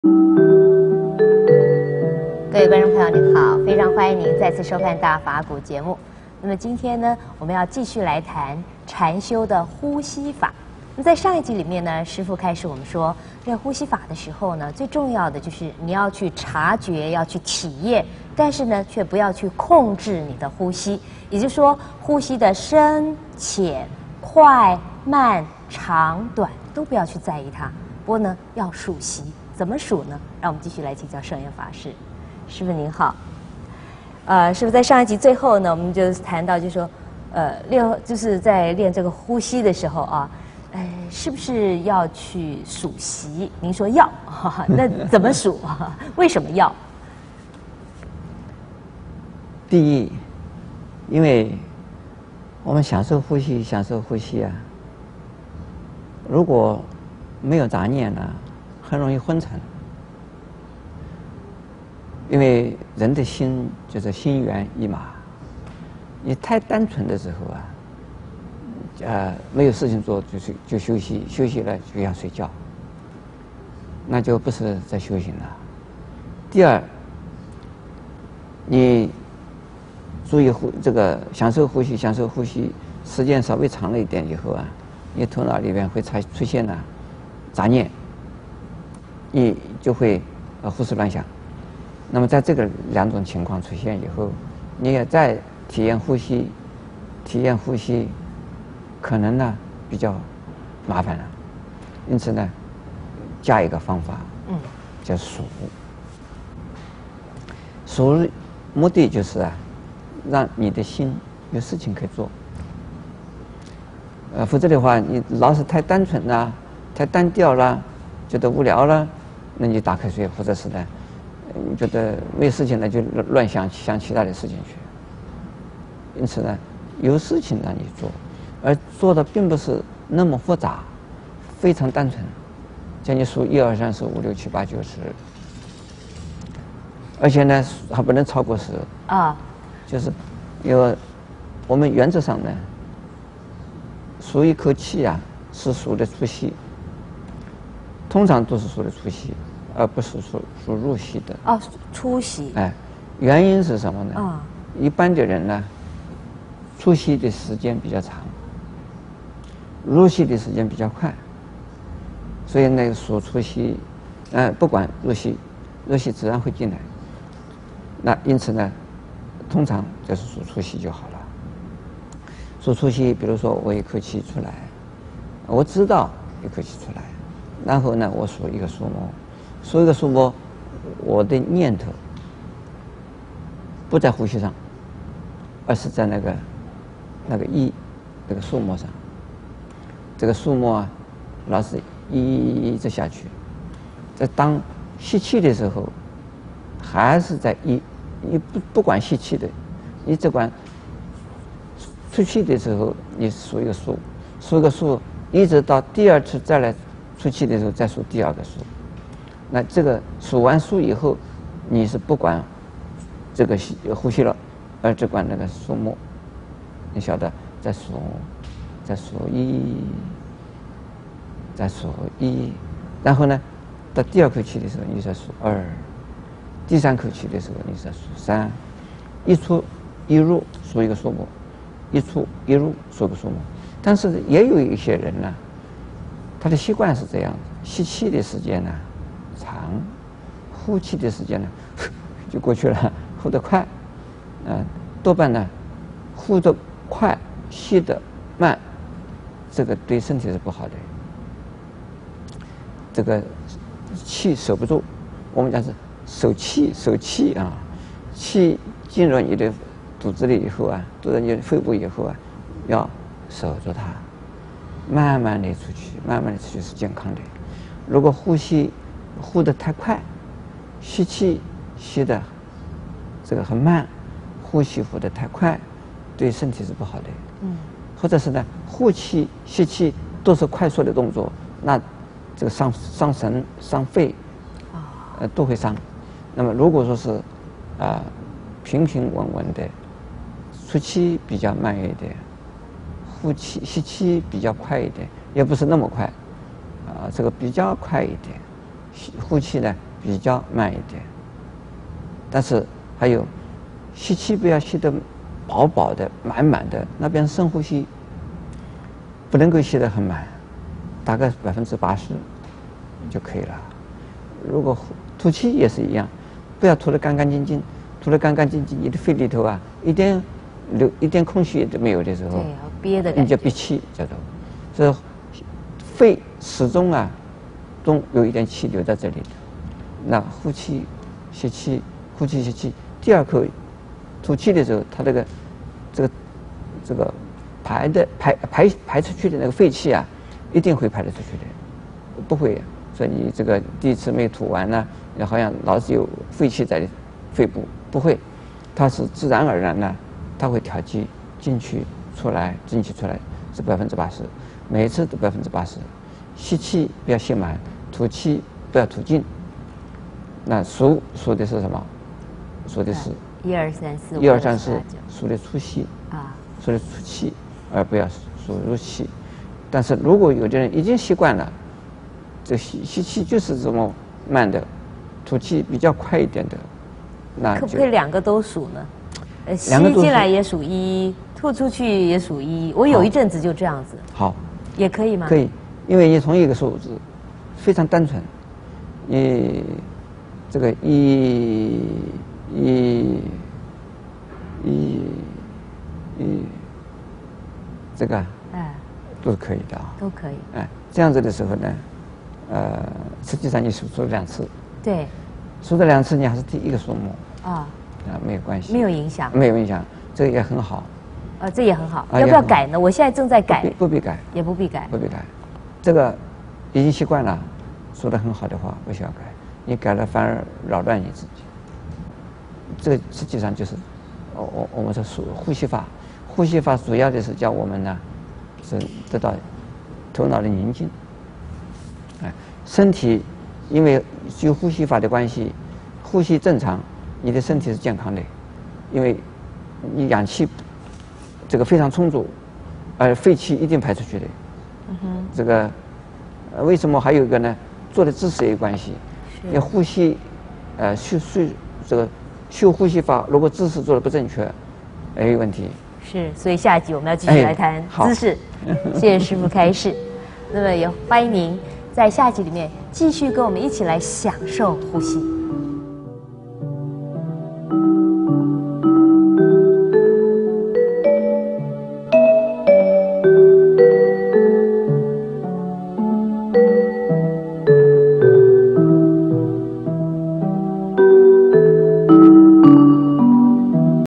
各位观众朋友，您好，非常欢迎您再次收看《大法古》节目。那么今天呢，我们要继续来谈禅修的呼吸法。那在上一集里面呢，师父开始我们说，在呼吸法的时候呢，最重要的就是你要去察觉，要去体验，但是呢，却不要去控制你的呼吸。也就是说，呼吸的深浅、快慢、长短都不要去在意它。不过呢，要数息，怎么数呢？让我们继续来请教圣严法师。师父您好，师父在上一集最后呢，我们就谈到，就是说，就是在练这个呼吸的时候啊，是不是要去数息？您说要，那怎么数？为什么要？ 第一，因为我们享受呼吸啊，如果没有杂念呢，很容易昏沉。因为人的心就是心猿意马，你太单纯的时候啊，没有事情做就休息，休息了就想睡觉，那就不是在修行了。第二，你注意这个享受呼吸，时间稍微长了一点以后啊，你头脑里面会出现了杂念，你就会胡思乱想。那么在这个两种情况出现以后，你也再体验呼吸，可能呢比较麻烦了。因此呢，加一个方法，叫数。数目的就是啊，让你的心有事情可以做。否则的话，你老是太单纯啦，太单调啦，觉得无聊了，那你打瞌睡，或者是呢，你觉得没事情了就乱想其他的事情去。因此呢，有事情让你做，而做的并不是那么复杂，非常单纯。叫你数1、2、3、4、5、6、7、8、9、10，而且呢还不能超过10啊。就是我们原则上呢，数一口气啊是数的出息，通常都是数的出息。而不是数入息的出息。 原因是什么呢？一般的人呢，出息的时间比较长，入息的时间比较快，所以那个数出息，不管入息自然会进来。那因此呢，通常就是数出息就好了。数出息，比如说我一口气出来，我知道一口气出来，然后呢，我数一个数目。数一个数目，我的念头不在呼吸上，而是在那个这个数目上。这个数目啊，老是一直下去。在当吸气的时候，还是在你不管吸气的，你只管出气的时候，你数一个数，一直到第二次再来出气的时候，再数第二个数。那这个数完数以后，你是不管这个呼吸了，而只管那个数目。你晓得，再数一，然后呢，到第二口气的时候，你再数2，第三口气的时候，你再数3，一出一入数一个数目，一出一入数个数目。但是也有一些人呢，他的习惯是这样的：吸气的时间呢长，呼气的时间呢就过去了，呼得快，多半呢呼得快，吸得慢，这个对身体是不好的。这个气守不住，我们讲是守气啊，气进入你的肚子里以后啊，进入你的肺部以后啊，要守住它，慢慢的出去是健康的。如果呼得太快，吸气吸得这个很慢，呼得太快，对身体是不好的。或者是呢，呼气吸气都是快速的动作，那这个伤神伤肺，都会伤。那么如果说是平平稳稳的，出气比较慢一点，吸气比较快一点，也不是那么快，这个比较快一点，呼气呢比较慢一点。但是还有，吸气不要吸得饱饱的、满满的，那边深呼吸不能够吸得很满，大概80%就可以了。如果吐气也是一样，不要吐得干干净净，吐得干干净净，你的肺里头啊一点空隙都没有的时候， 憋的感觉， 你就闭气叫做。所以肺始终啊都有一点气留在这里的。那呼气、吸气，呼气、吸气，第二口吐气的时候，它这个排出去的那个废气啊，一定会排得出去的，不会说你这个第一次没吐完呢，好像老是有废气在肺部，不会，它是自然而然呢，它会调剂进去出来，进去出来是80%，每一次都80%。吸气不要吸满，吐气不要吐尽。那数的是什么？数的是 1、2、3、4、 1、2、3、4，数的出气啊， 数的出气，而不要数入气。但是如果有的人已经习惯了，这吸气就是这么慢的，吐气比较快一点的，那可不可以2个都数呢？吸进来也数1，吐出去也数1。我有一阵子就这样子。 好， 也可以吗？ 可以，因为你从一个数字非常单纯，你这个这个都是可以的啊， 都可以。 这样子的时候呢，实际上你数了2次， 对， 数了2次你还是第一个数目没有关系， 没有影响， 没有影响，这个也很好。 这也很好，要不要改呢？我现在正在改， 不必改， 也不必改， 不必改。这个已经习惯了，说得很好的话不需要改，你改了反而扰乱你自己。这个实际上就是我们说呼吸法，呼吸法主要的是叫我们呢是得到头脑的宁静。身体因为有呼吸法的关系，呼吸正常，你的身体是健康的，因为你氧气这个非常充足，而废气一定排出去的。这个为什么还有一个呢？坐的姿势也有关系。你呼吸，修呼吸法，如果姿势做的不正确，也有问题。 是，所以下一集我们要继续来谈姿势。谢谢师父开示。那么也欢迎您在下一集里面继续跟我们一起来享受呼吸。